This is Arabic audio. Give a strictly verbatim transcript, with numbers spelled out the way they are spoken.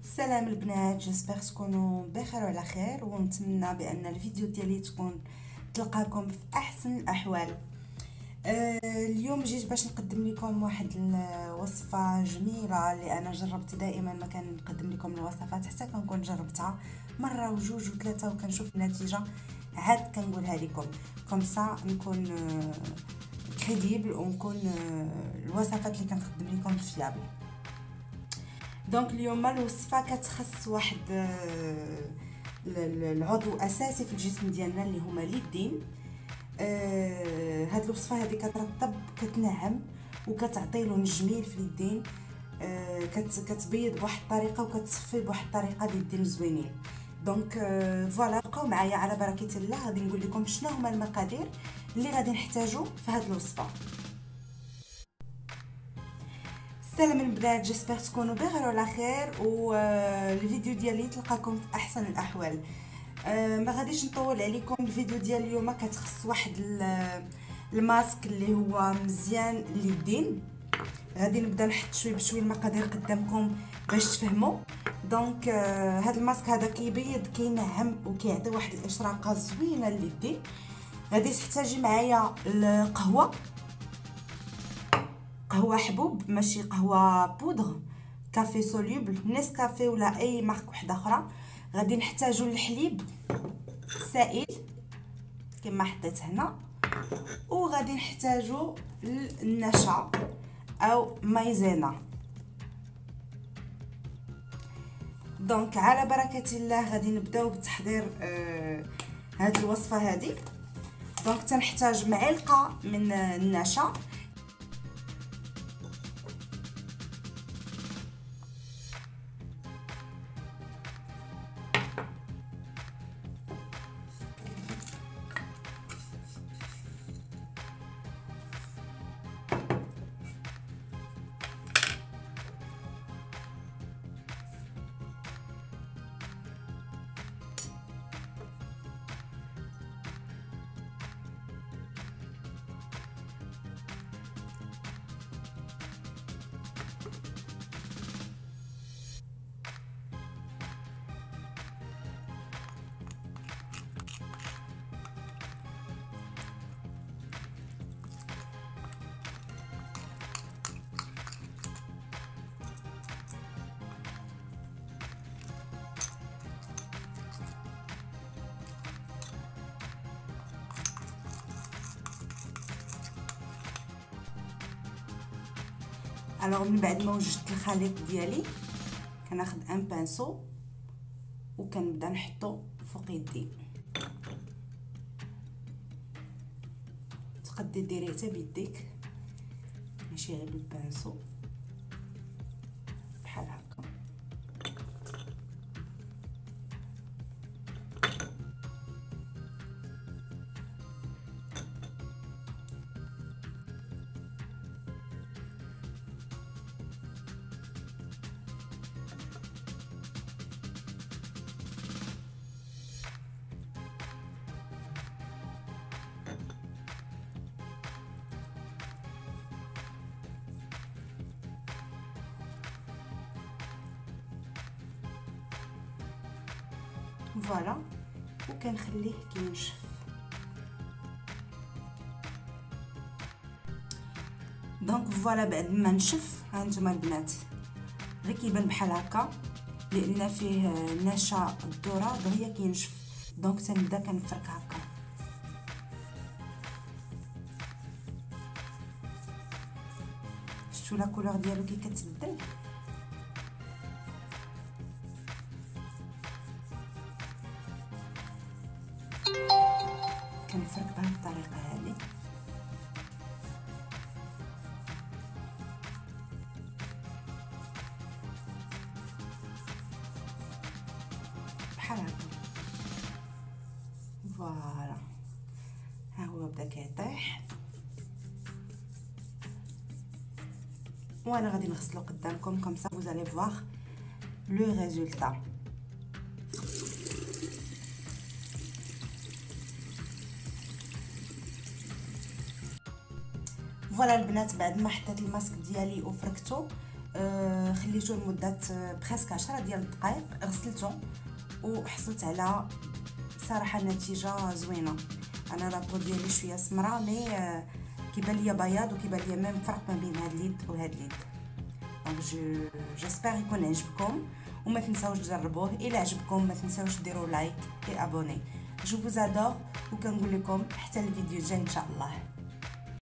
سلام البنات، جيسبر تكونوا بخير وعلى خير، ونتمنى بان الفيديو ديالي تكون تلقاكم في احسن الاحوال. آه اليوم جيت باش نقدم لكم واحد الوصفه جميله اللي انا جربت. دائما ما كنقدم لكم الوصفات حتى كنكون جربتها مره وجوج وثلاثه وكنشوف النتيجه، عاد كنقولها لكم كومسا نكون آه كريديبل ونكون آه الوصفات اللي كنقدم لكم فيابل. دونك اليوم الوصفه كتخص واحد العضو اساسي في الجسم ديالنا اللي هما اليدين. آه هاد الوصفه هذه كترطب كتنعم وكتعطي لون جميل في اليدين. آه كتبيض بواحد الطريقه وكتصفي بواحد الطريقه اليدين زوينين. دونك آه فوالا، بقاو معايا على بركه الله. غادي نقول لكم شنو هما المقادير اللي غادي نحتاجو في هاد الوصفه. سلام البنات، جيسبر تكونوا بخير وعلى خير، والفيديو ديالي تلقاكم في احسن الاحوال. أه ما غاديش نطول عليكم. الفيديو ديال اليوم كتخص واحد الماسك اللي هو مزيان لليدين. غادي نبدا نحط شويه بشويه المقادير قدامكم باش تفهموا. دونك أه هذا الماسك هذا كيبيض كينعم وكيعطي واحد الاشراقه زوينه لليدين. غادي تحتاجي معايا القهوه، قهوه حبوب ماشي قهوه بودغ، كافي سوليوبل، نسكافيه ولا اي مارك وحده اخرى. غادي نحتاجو الحليب سائل كما حطيت هنا، وغادي نحتاجو النشا او مايزينا. دونك على بركه الله غادي نبداو بتحضير آه هذه الوصفه هذه. دونك تنحتاج معلقه من النشا، الوغ من بعد ما وجدت الخليط ديالي كناخذ ان بانسو وكنبدا نحطو فوق يدي. تقدري ديريه حتى بيديك ماشي غير بالبانسو بحال هكا. فوالا، وكنخليه كينشف. دونك فوالا بعد ما نشف ها نتوما البنات غير كيبان بحال هكا لان فيه نشا الذره دغيا كينشف. دونك تنبدا كنفرك هكا. شفتوا لا كولور ديالو كي كتبدل. كنفرك بهذه الطريقه هذه. بحال هكا. فوالا ها هو بدا كيطيح وانا غادي نغسلو قدامكم كومسا vous allez voir le résultat. فوالا البنات، بعد ما حطيت الماسك ديالي وفركته آه خليته لمده بريسك عشرة ديال الدقائق، غسلته وحصلت على صراحه نتيجه زوينه. انا لابو ديالي شويه سمراء مي آه كيبان ليا بياض، وكيبان ليا ميم فرق ما بين هاد اليد وهاد اليد. دونك جو جيسبر يكون عجبكم، وما تنساوش تجربوه. الى عجبكم ما تنساوش ديروا لايك اي ابوني. جو فوز ادور، وكنقول لكم حتى الفيديو الجاي ان شاء الله.